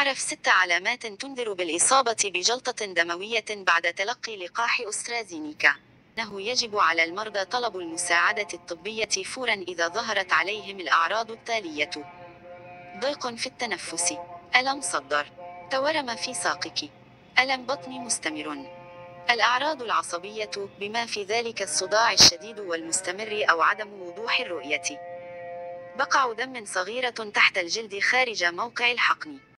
اعرف 6 علامات تنذر بالإصابة بجلطة دموية بعد تلقي لقاح أسترازينيكا. إنه يجب على المرضى طلب المساعدة الطبية فورا إذا ظهرت عليهم الأعراض التالية: ضيق في التنفس، ألم صدر، تورم في ساقك، ألم بطن مستمر. الأعراض العصبية بما في ذلك الصداع الشديد والمستمر أو عدم وضوح الرؤية. بقع دم صغيرة تحت الجلد خارج موقع الحقن.